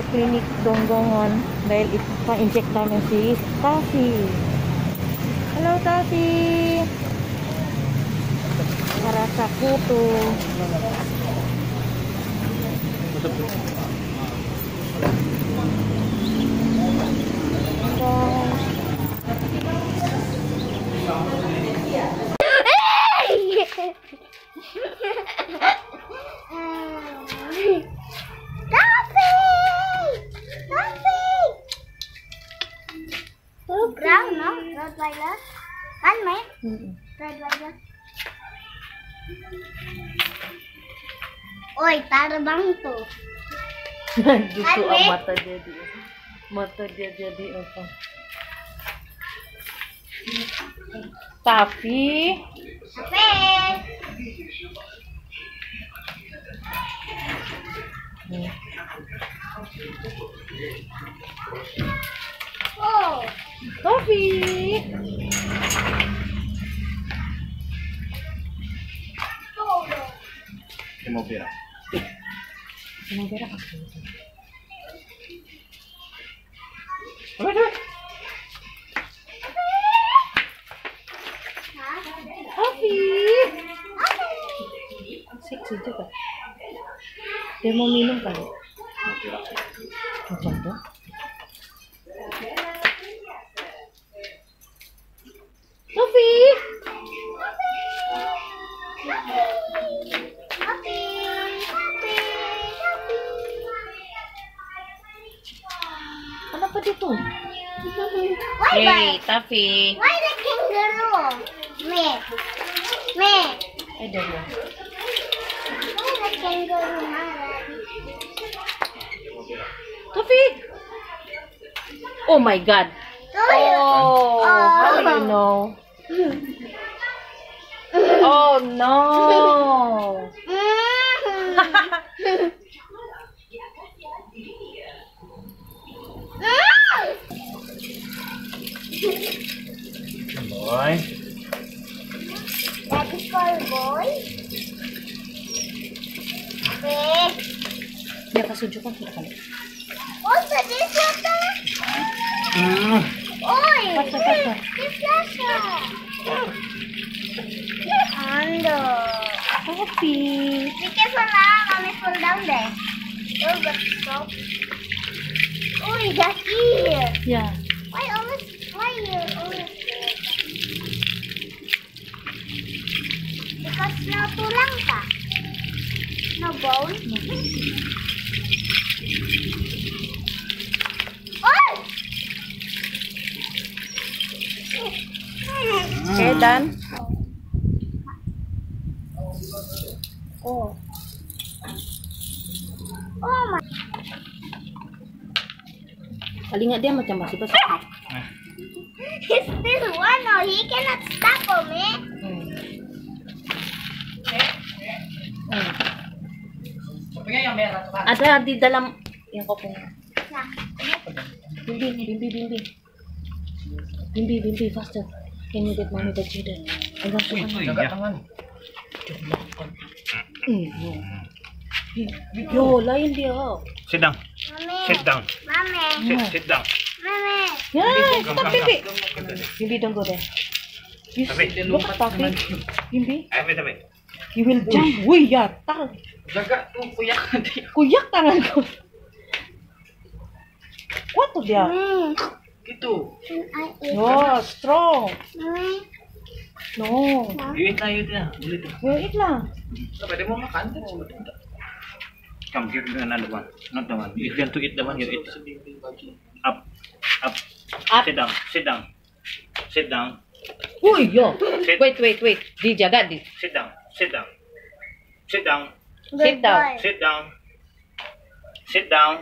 klinik Donggongon dahil ipa-inject namin si Taffy. Hello Taffy! Para sa kuto. Brown, no? Rottweiler? Kan, Mike? Rottweiler. Oi, terbang tuh. Gitu ang mata dia dia. Mata dia jadi apa? Tapi Oh, Taffy. Mau berak. Mau berak aku. Taffy. Asik sih juga. Dia mau minum kan? Macam tuh. Taffy. Kenapa dia tuh? Hey, Taffy. Why the kangaroo? Me. Ada dia. Why the kangaroo marah? Taffy. Oh my God. Oh, how do you know? Oh no. Boy. That is for boy. Dia kasujukan kita kali. Oh, tadi siapa? Oi, Pasal. siapa? Ando. Taffy. Be careful lah, mommy fall down deh. Oh, but stop. Oh, Jackie. Ya. Why you always Because no tulang ka? No bone? Oh! Okay, done. Oh. Oh my. Paling nggak dia macam masih besar. He's still one, no, he cannot stop on me. Ada di dalam yang kopong. Nah, Bimbi, faster. Can you get mommy the cheddar? I want to Jaga tangan. Yo, lain dia. Sit down. Mami. Sit down. Mami. Sit down. Mami. Ya, Come, stop come, Bimbi. come. Bimbi, don't go there. Taffy. Look at Taffy. Bimbi, Taffy. you will jump. Wih, ya, tal. Jaga tuh kuyak nanti. Kuyak tanganku. What tuh dia? Gitu. No, strong. Mami. No. You eat lah. Boleh tuh. You eat lah. Sampai dia mau makan tuh. Come, give me another one. Not the one. If you want to eat the one, you eat. Up. Sit down. Sit down. Wih, yo. Wait. Dijaga, di. Sit down. Sit down. Good Sit down. boy. Sit down. Sit down.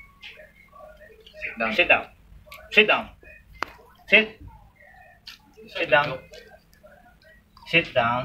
Sit down. Sit down. Sit. Sit down. Sit down.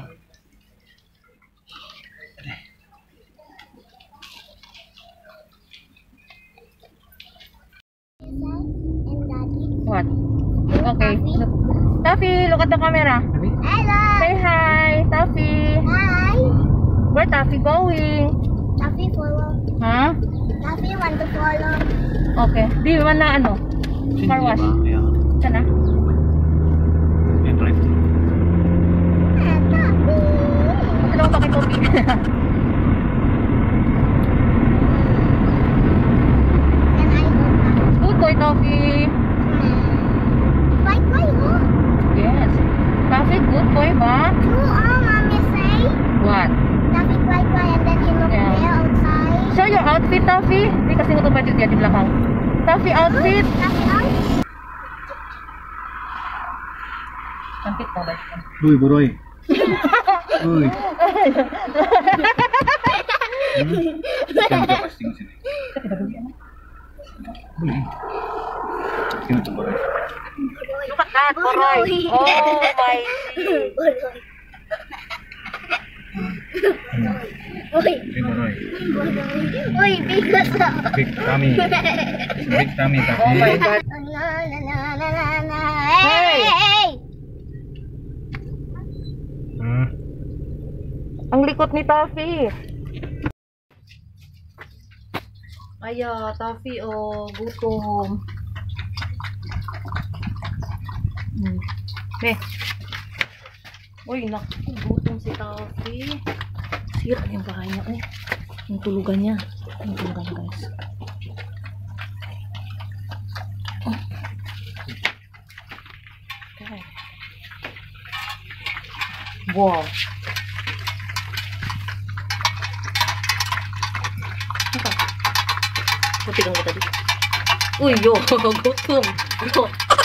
And daddy. What? Okay. Taffy, look at the camera. Hello. Say hi, Taffy. Hi. Where Taffy going? Taffy follow. Ha? Tapi want to follow. Okay. Di man na ano? Car wash. Yeah. Sana? And drive. Tapi. Ito lang pa kay Toby. Can I open? Good boy, Toby. Why go? Yes. Toby, good boy ba? Mommy say. What? Tapi cry and then he look Yeah. there outside. Show your outfit, Toby. Hindi kasi nga ito ba dito di belakang. Toby, outfit. Tapi out. Outfit mo ba? Uy, Boroy. Uy. Ganda pasting sini. Uy. Sino to, Boroy? Look at that, Boroy. Oh my Uy, Uy, Boroy. uy, bigat na. Big tummy. Big tummy, tapi. Oh my God. Na, na, na, na, na, na. Hey! Hmm. Ang likot ni Taffy. Aya, Taffy, oh, gutom. Uy, naku, gutom si Taffy. Sira yung bahay niya, oh. Yung tulugan niya. Yung tulugan, guys. Oh. Okay. Wow. Puti kang tadi. Uy, yo, gutom. Yo.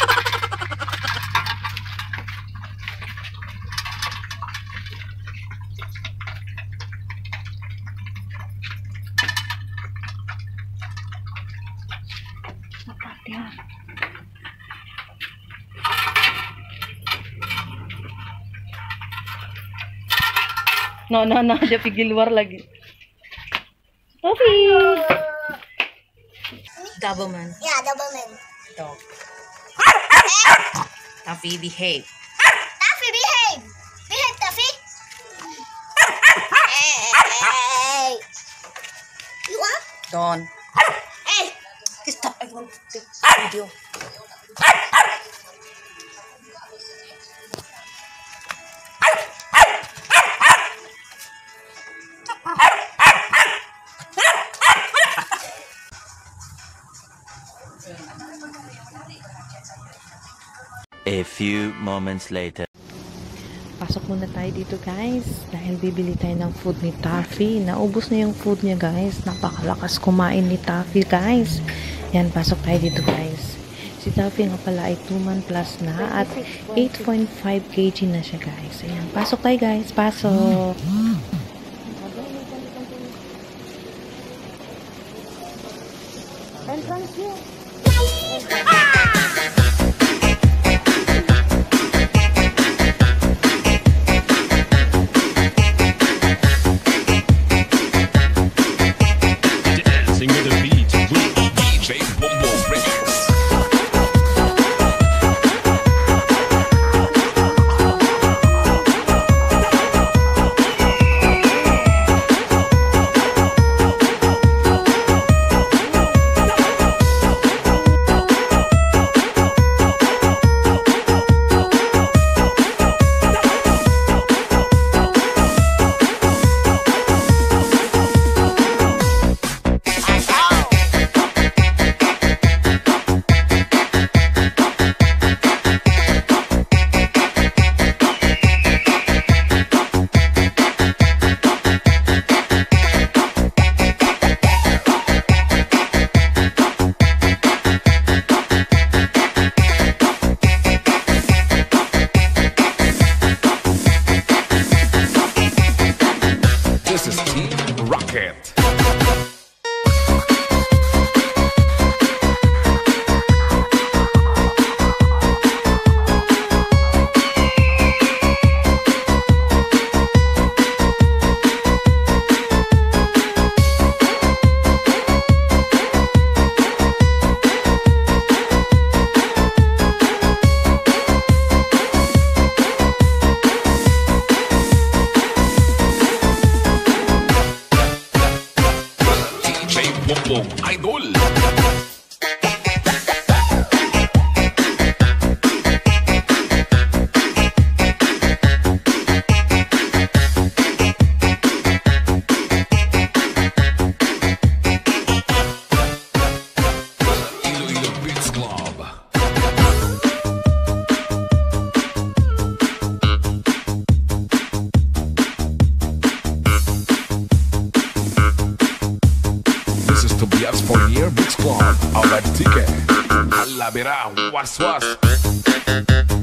No, dia pergi luar lagi. Taffy. Double man. Yeah, double man. Dog. Taffy, behave. Taffy, behave. Behave, Taffy. Hey. You want? Don. Hey. Stop. I want to take video. A few moments later. Pasok muna tayo dito, guys. Dahil bibili tayo ng food ni Taffy. Naubos na yung food niya, guys. Napakalakas kumain ni Taffy, guys. Yan, pasok tayo dito, guys. Si Taffy nga pala ay 2 months plus na at 8.5 kg na siya, guys. Ayan, pasok tayo, guys. Pasok. Entrance here. Dancing with the beat with DJ Bombo Records. Labira, was was.